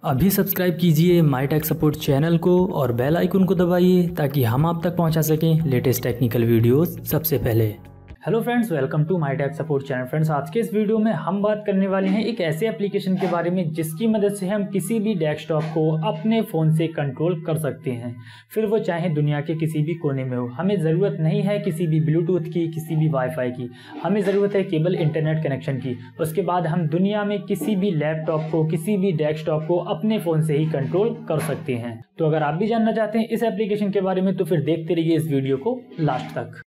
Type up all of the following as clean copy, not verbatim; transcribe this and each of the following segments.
अभी सब्सक्राइब कीजिए माई tech support channel को और बेल आइकन को दबाइए ताकि हम आप तक पहुंचा सकें लेटेस्ट टेक्निकल वीडियोस सबसे पहले। Hello friends, welcome to my tech support channel. Friends, आज के इस वीडियो में हम बात करने वाले हैं एक ऐसे एप्लीकेशन के बारे में जिसकी मदद से हम किसी भी डेस्कटॉप को अपने फ़ोन से कंट्रोल कर सकते हैं, फिर वो चाहे दुनिया के किसी भी कोने में हो। हमें ज़रूरत नहीं है किसी भी ब्लूटूथ की, किसी भी वाईफाई की, हमें ज़रूरत है केवल इंटरनेट कनेक्शन की। उसके बाद हम दुनिया में किसी भी लैपटॉप को, किसी भी डेस्कटॉप को अपने फ़ोन से ही कंट्रोल कर सकते हैं। तो अगर आप भी जानना चाहते हैं इस एप्लीकेशन के बारे में तो फिर देखते रहिए इस वीडियो को लास्ट तक।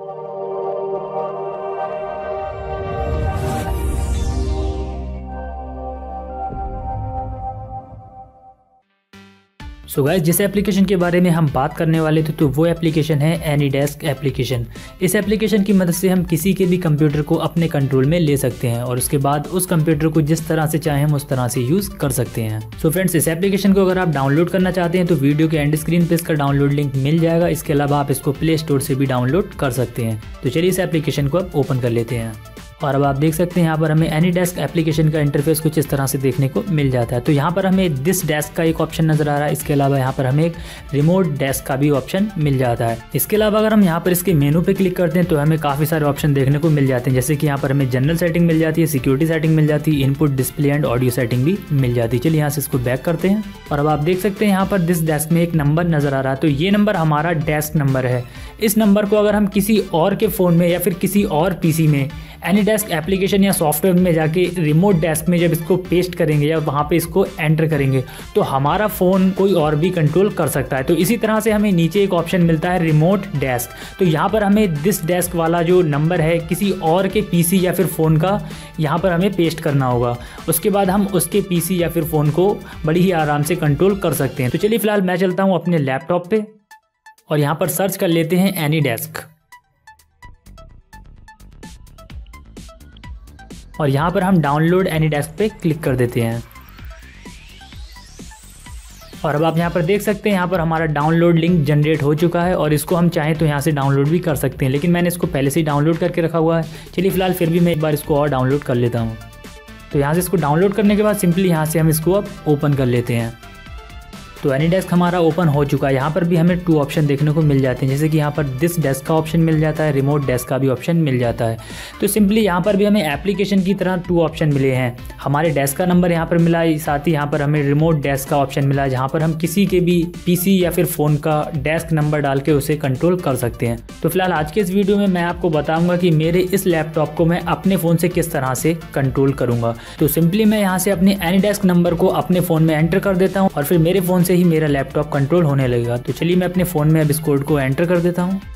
सो गाइस, जिस एप्लीकेशन के बारे में हम बात करने वाले थे तो वो एप्लीकेशन है एनीडेस्क एप्लीकेशन। इस एप्लीकेशन की मदद से हम किसी के भी कंप्यूटर को अपने कंट्रोल में ले सकते हैं और उसके बाद उस कंप्यूटर को जिस तरह से चाहें हम उस तरह से यूज़ कर सकते हैं। सो फ्रेंड्स, इस एप्लीकेशन को अगर आप डाउनलोड करना चाहते हैं तो वीडियो के एंड स्क्रीन पे इसका डाउनलोड लिंक मिल जाएगा। इसके अलावा आप इसको प्ले स्टोर से भी डाउनलोड कर सकते हैं। तो चलिए इस एप्लीकेशन को आप ओपन कर लेते हैं और अब आप देख सकते हैं यहाँ पर हमें एनीडेस्क एप्लीकेशन का इंटरफेस कुछ इस तरह से देखने को मिल जाता है। तो यहाँ पर हमें दिस डेस्क का एक ऑप्शन नजर आ रहा है। इसके अलावा यहाँ पर हमें एक रिमोट डेस्क का भी ऑप्शन मिल जाता है। इसके अलावा अगर हम यहाँ पर इसके मेनू पे क्लिक करते हैं तो हमें काफ़ी सारे ऑप्शन देखने को मिल जाते हैं, जैसे कि यहाँ पर हमें जनरल सेटिंग मिल जाती है, सिक्योरिटी सेटिंग मिल जाती है, input, display and audio setting भी मिल जाती है। चलिए यहाँ से इसको बैक करते हैं और अब आप देख सकते हैं यहाँ पर दिस डेस्क में एक नंबर नजर आ रहा है। तो ये नंबर हमारा डेस्क नंबर है। इस नंबर को अगर हम किसी और के फ़ोन में या फिर किसी और पीसी में एनीडेस्क एप्लीकेशन या सॉफ्टवेयर में जाके रिमोट डेस्क में जब इसको पेस्ट करेंगे या वहाँ पे इसको एंटर करेंगे तो हमारा फ़ोन कोई और भी कंट्रोल कर सकता है। तो इसी तरह से हमें नीचे एक ऑप्शन मिलता है रिमोट डेस्क। तो यहाँ पर हमें दिस डेस्क वाला जो नंबर है किसी और के पीसी या फिर फ़ोन का यहाँ पर हमें पेस्ट करना होगा। उसके बाद हम उसके पीसी या फिर फ़ोन को बड़ी ही आराम से कंट्रोल कर सकते हैं। तो चलिए फ़िलहाल मैं चलता हूँ अपने लैपटॉप पे और यहाँ पर सर्च कर लेते हैं एनीडेस्क और यहाँ पर हम डाउनलोड एनीडेस्क पे क्लिक कर देते हैं और अब आप यहाँ पर देख सकते हैं यहाँ पर हमारा डाउनलोड लिंक जनरेट हो चुका है और इसको हम चाहें तो यहाँ से डाउनलोड भी कर सकते हैं, लेकिन मैंने इसको पहले से ही डाउनलोड करके रखा हुआ है। चलिए फिलहाल फिर भी मैं एक बार इसको और डाउनलोड कर लेता हूँ। तो यहाँ से इसको डाउनलोड करने के बाद सिंपली यहाँ से हम इसको अब ओपन कर लेते हैं। तो एनीडेस्क हमारा ओपन हो चुका है। यहाँ पर भी हमें 2 ऑप्शन देखने को मिल जाते हैं, जैसे कि यहाँ पर दिस डेस्क का ऑप्शन मिल जाता है, रिमोट डेस्क का भी ऑप्शन मिल जाता है। तो सिंपली यहाँ पर भी हमें एप्लीकेशन की तरह 2 ऑप्शन मिले हैं। हमारे डेस्क का नंबर यहाँ पर मिला है, साथ ही यहाँ पर हमें रिमोट डेस्क का ऑप्शन मिला है जहाँ पर हम किसी के भी पीसी या फिर फ़ोन का डेस्क नंबर डाल के उसे कंट्रोल कर सकते हैं। तो फिलहाल आज के इस वीडियो में मैं आपको बताऊँगा कि मेरे इस लैपटॉप को मैं अपने फ़ोन से किस तरह से कंट्रोल करूँगा। तो सिंपली मैं यहाँ से अपने एनीडेस्क नंबर को अपने फ़ोन में एंटर कर देता हूँ और फिर मेरे फ़ोन से ही मेरा लैपटॉप कंट्रोल होने लगेगा। तो चलिए मैं अपने फ़ोन में अब इस कोड को एंटर कर देता हूँ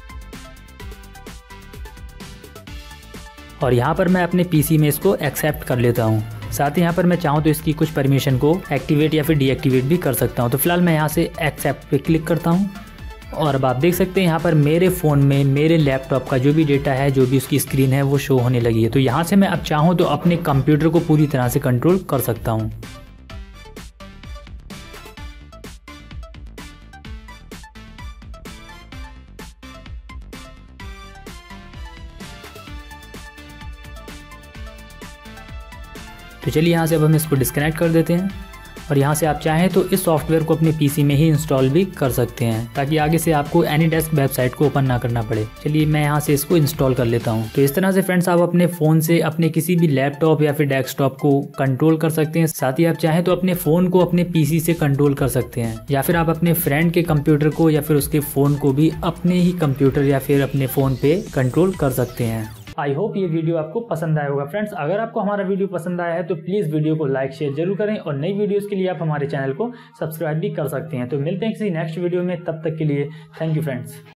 और यहाँ पर मैं अपने पीसी में इसको एक्सेप्ट कर लेता हूँ। साथ ही यहाँ पर मैं चाहूँ तो इसकी कुछ परमिशन को एक्टिवेट या फिर डीएक्टिवेट भी कर सकता हूँ। तो फिलहाल मैं यहाँ से एक्सेप्ट पे क्लिक करता हूँ और अब आप देख सकते हैं यहाँ पर मेरे फ़ोन में मेरे लैपटॉप का जो भी डेटा है, जो भी उसकी स्क्रीन है वो शो होने लगी है। तो यहाँ से मैं अब चाहूँ तो अपने कंप्यूटर को पूरी तरह से कंट्रोल कर सकता हूँ। तो चलिए यहाँ से अब हम इसको डिस्कनेक्ट कर देते हैं और यहाँ से आप चाहें तो इस सॉफ्टवेयर को अपने पीसी में ही इंस्टॉल भी कर सकते हैं ताकि आगे से आपको एनीडेस्क वेबसाइट को ओपन ना करना पड़े। चलिए मैं यहाँ से इसको इंस्टॉल कर लेता हूँ। तो इस तरह से फ्रेंड्स आप अपने फ़ोन से अपने किसी भी लैपटॉप या फिर डेस्कटॉप को कंट्रोल कर सकते हैं। साथ ही आप चाहें तो अपने फ़ोन को अपने पीसी से कंट्रोल कर सकते हैं या फिर आप अपने फ्रेंड के कंप्यूटर को या फिर उसके फ़ोन को भी अपने ही कंप्यूटर या फिर अपने फ़ोन पे कंट्रोल कर सकते हैं। आई होप ये वीडियो आपको पसंद आया होगा। फ्रेंड्स, अगर आपको हमारा वीडियो पसंद आया है तो प्लीज़ वीडियो को लाइक शेयर जरूर करें और नई वीडियोस के लिए आप हमारे चैनल को सब्सक्राइब भी कर सकते हैं। तो मिलते हैं किसी नेक्स्ट वीडियो में, तब तक के लिए थैंक यू फ्रेंड्स।